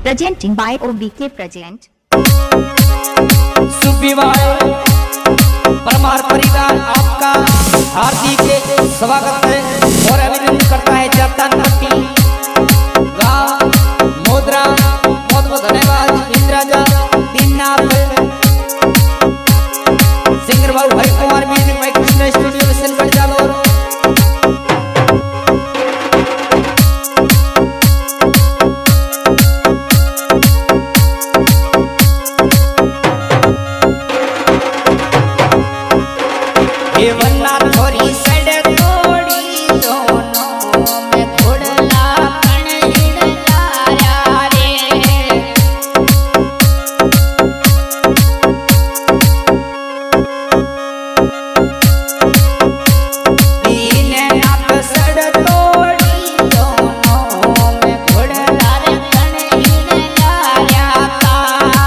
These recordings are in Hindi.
Presenting by OBK Present. Parmar परिवार आपका हार्दिक स्वागत है और अभिनंदन करता है। जतानपट्टी गाँव मोदरा बहुत बहुत धन्यवाद। इंद्राजा दीननाथ सिंगर बाबू हरि कुमार म्यूजिक में कृष्ण स्टूडियो में सिलवट जालोर। ये वन्ना थोड़ी सड़ थोड़ी दोनों में थोड़ा कण हिड़लाया रे। दीन नाथ सड़ थोड़ी दोनों में थोड़ा कण हिड़लाया था।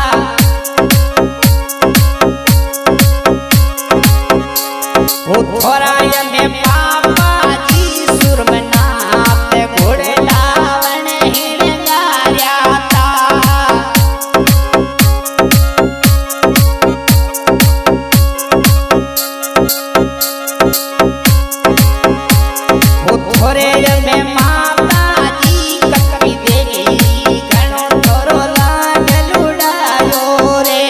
वो थोड़ा में पापा जी सुरमना पे घोड़े लावन हिड़लाया था। वो थोड़े में माता जी ककड़ी देगी घणो थोरो लाग लुड़ायो रे।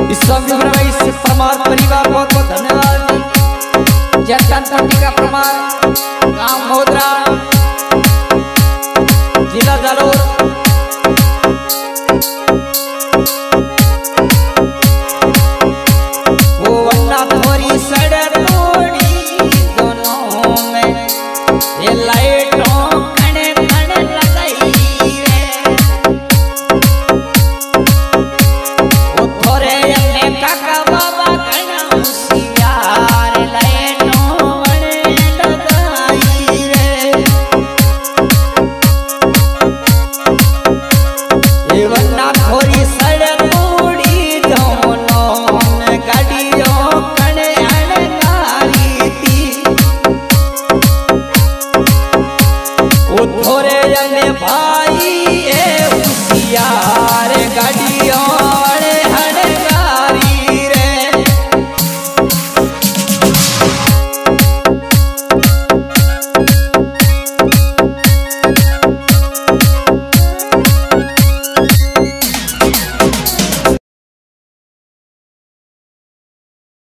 इस परमार परिवार बहुत बहुत धन्यवाद। जयतन का प्रमाण गांव मोदरा